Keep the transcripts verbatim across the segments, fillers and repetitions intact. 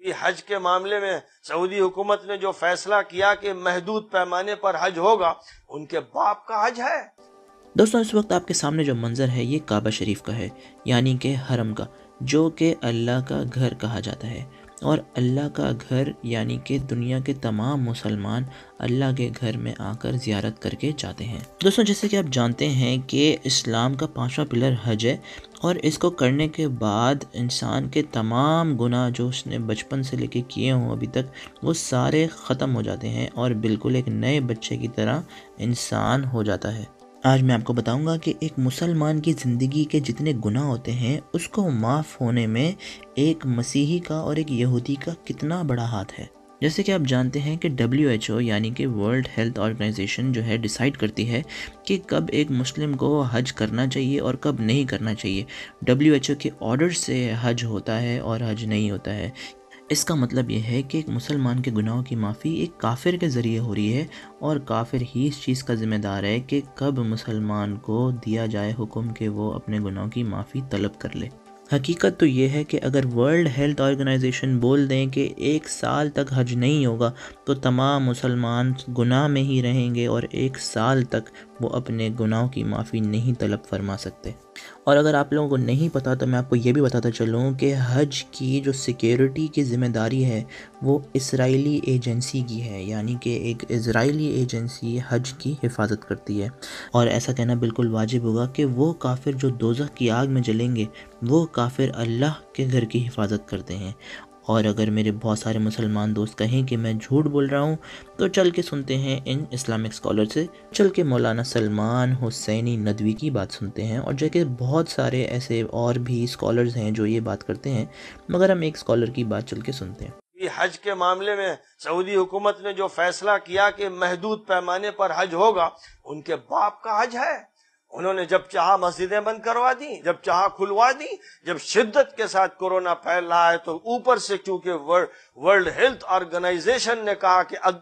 حج کے معاملے میں سعودی حکومت نے جو فیصلہ کیا کہ محدود پیمانے پر حج ہوگا، ان کے باپ کا حج ہے۔ دوستوں، اس وقت آپ کے سامنے جو منظر ہے یہ کعبہ شریف کا ہے، یعنی کہ حرم کا، جو کہ اللہ کا گھر کہا جاتا ہے۔ اور اللہ کا گھر یعنی کہ دنیا کے تمام مسلمان اللہ کے گھر میں آ کر زیارت کر کے جاتے ہیں۔ دوستوں، جیسے کہ آپ جانتے ہیں کہ اسلام کا پانچواں پلر حج ہے، اور اس کو کرنے کے بعد انسان کے تمام گناہ جو اس نے بچپن سے لے کے کیے ہوں ابھی تک، وہ سارے ختم ہو جاتے ہیں اور بالکل ایک نئے بچے کی طرح انسان ہو جاتا ہے۔ آج میں آپ کو بتاؤں گا کہ ایک مسلمان کی زندگی کے جتنے گناہ ہوتے ہیں اس کو معاف ہونے میں ایک مسیحی کا اور ایک یہودی کا کتنا بڑا ہاتھ ہے۔ جیسے کہ آپ جانتے ہیں کہ ڈبلیو ایچ او یعنی کہ ورلڈ ہیلتھ آرگنائزیشن جو ہے ڈیسائیڈ کرتی ہے کہ کب ایک مسلم کو حج کرنا چاہیے اور کب نہیں کرنا چاہیے۔ ڈبلیو ایچ او کے آرڈر سے حج ہوتا ہے اور حج نہیں ہوتا ہے۔ اس کا مطلب یہ ہے کہ ایک مسلمان کے گناہوں کی معافی ایک کافر کے ذریعے ہو رہی ہے، اور کافر ہی اس چیز کا ذمہ دار ہے کہ کب مسلمان کو دیا جائے حکم کہ وہ اپنے گناہوں کی معافی طلب کر لے۔ حقیقت تو یہ ہے کہ اگر ورلڈ ہیلتھ آرگنائزیشن بول دیں کہ ایک سال تک حج نہیں ہوگا تو تمام مسلمان گناہ میں ہی رہیں گے اور ایک سال تک وہ اپنے گناہوں کی معافی نہیں طلب فرما سکتے۔ اور اگر آپ لوگوں کو نہیں پتا تو میں آپ کو یہ بھی بتاتا چلوں کہ حج کی جو سیکیورٹی کی ذمہ داری ہے وہ اسرائیلی ایجنسی کی ہے، یعنی کہ ایک اسرائیلی ایجنسی حج کی حفاظت کرتی ہے۔ اور ایسا کہنا بالکل واجب ہوگا کہ وہ کافر جو دوزخ کی آگ میں جلیں گے وہ کافر اللہ کے گھر کی حفاظت کرتے ہیں۔ اور اگر میرے بہت سارے مسلمان دوست کہیں کہ میں جھوٹ بول رہا ہوں تو چل کے سنتے ہیں ان اسلامک اسکالر سے، چل کے مولانا سلمان حسینی ندوی کی بات سنتے ہیں، اور جو کہ بہت سارے ایسے اور بھی اسکالرز ہیں جو یہ بات کرتے ہیں، مگر ہم ایک اسکالر کی بات چل کے سنتے ہیں۔ حج کے معاملے میں سعودی حکومت نے جو فیصلہ کیا کہ محدود پیمانے پر حج ہوگا، ان کے باپ کا حج ہے۔ انہوں نے جب چاہا مسجدیں بند کروا دی، جب چاہا کھلوا دی۔ جب شدت کے ساتھ کورونا پھیل رہا ہے تو اوپر سے چونکہ ورلڈ ہیلتھ آرگنائزیشن نے کہا کہ اب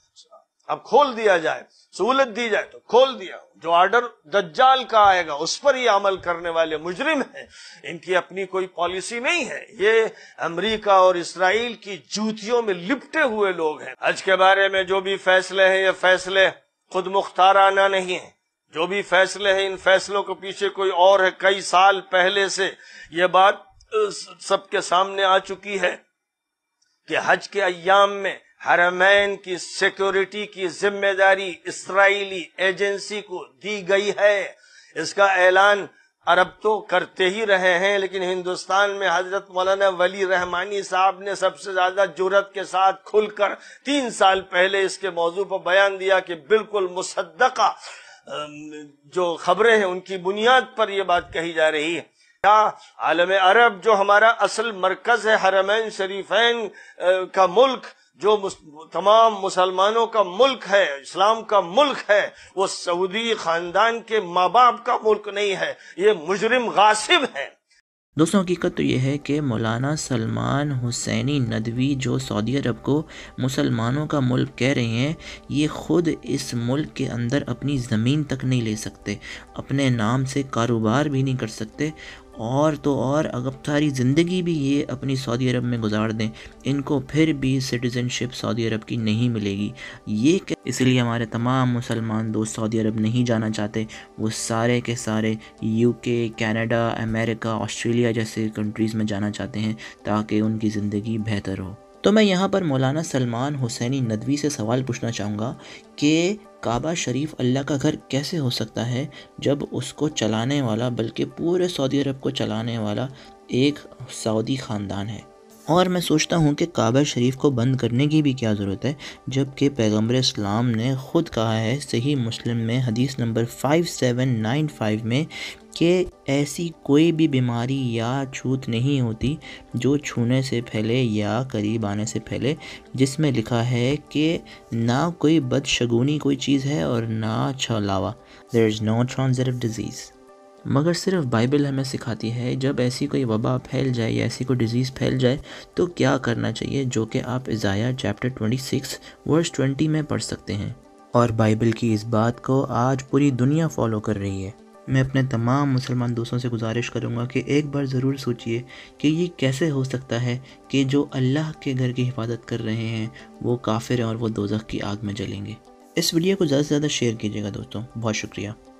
اب کھول دیا جائے، سہولت دی جائے، تو کھول دیا۔ جو آرڈر دجال کا آئے گا اس پر یہ عمل کرنے والے مجرم ہیں، ان کی اپنی کوئی پالیسی نہیں ہے۔ یہ امریکہ اور اسرائیل کی جوتیوں میں لپٹے ہوئے لوگ ہیں۔ حج کے بارے میں جو بھی فیصلے ہیں یہ فیصلے خود مختارانہ نہیں ہیں۔ جو بھی فیصلے ہیں ان فیصلوں کے پیچھے کوئی اور ہے۔ کئی سال پہلے سے یہ بات سب کے سامنے آ چکی ہے کہ حج کے ایام میں حرمین کی سیکیورٹی کی ذمہ داری اسرائیلی ایجنسی کو دی گئی ہے۔ اس کا اعلان عرب تو کرتے ہی رہے ہیں، لیکن ہندوستان میں حضرت مولانا ولی رحمانی صاحب نے سب سے زیادہ جرأت کے ساتھ کھل کر تین سال پہلے اس کے موضوع پر بیان دیا کہ بالکل مصدقہ جو خبریں ہیں ان کی بنیاد پر یہ بات کہی جا رہی ہے۔ کیا عالم عرب جو ہمارا اصل مرکز ہے، حرمین شریفین کا ملک، جو تمام مسلمانوں کا ملک ہے، اسلام کا ملک ہے، وہ سعودی خاندان کے ماں باپ کا ملک نہیں ہے، یہ مجرم غاصب ہے۔ دوستوں، حقیقت تو یہ ہے کہ مولانا سلمان حسینی ندوی جو سعودی عرب کو مسلمانوں کا ملک کہہ رہے ہیں، یہ خود اس ملک کے اندر اپنی زمین تک نہیں لے سکتے، اپنے نام سے کاروبار بھی نہیں کر سکتے، اور تو اور اگر ساری زندگی بھی یہ اپنی سعودی عرب میں گزار دیں، ان کو پھر بھی سٹیزن شپ سعودی عرب کی نہیں ملے گی۔ یہ کہ اس لیے ہمارے تمام مسلمان دوست سعودی عرب نہیں جانا چاہتے، وہ سارے کے سارے یو کے، کینیڈا، امریکہ، آسٹریلیا جیسے کنٹریز میں جانا چاہتے ہیں تاکہ ان کی زندگی بہتر ہو۔ تو میں یہاں پر مولانا سلمان حسینی ندوی سے سوال پوچھنا چاہوں گا کہ کعبہ شریف اللہ کا گھر کیسے ہو سکتا ہے جب اس کو چلانے والا، بلکہ پورے سعودی عرب کو چلانے والا ایک سعودی خاندان ہے؟ اور میں سوچتا ہوں کہ کعبہ شریف کو بند کرنے کی بھی کیا ضرورت ہے، جبکہ پیغمبر اسلام نے خود کہا ہے صحیح مسلم میں حدیث نمبر فائیو سیون نائن فائیو میں کہ ایسی کوئی بھی بیماری یا چھوت نہیں ہوتی جو چھونے سے پھیلے یا قریب آنے سے پھیلے، جس میں لکھا ہے کہ نہ کوئی بدشگونی کوئی چیز ہے اور نہ چھلاوا، there is no transmitted disease۔ مگر صرف بائبل ہمیں سکھاتی ہے جب ایسی کوئی وبا پھیل جائے یا ایسی کوئی ڈیزیز پھیل جائے تو کیا کرنا چاہیے، جو کہ آپ ازائیہ چیپٹر چھبیس ورس بیس میں پڑھ سکتے ہیں۔ اور بائبل کی اس بات کو آج پوری دنیا فالو کر رہی ہے۔ میں اپنے تمام مسلمان دوستوں سے گزارش کروں گا کہ ایک بار ضرور سوچئے کہ یہ کیسے ہو سکتا ہے کہ جو اللہ کے گھر کی حفاظت کر رہے ہیں وہ کافر ہیں اور وہ دوزخ کی آگ میں جلیں گے۔ اس ویڈیو کو زیادہ سے زیادہ شیئر کیجیے گا دوستوں، بہت شکریہ۔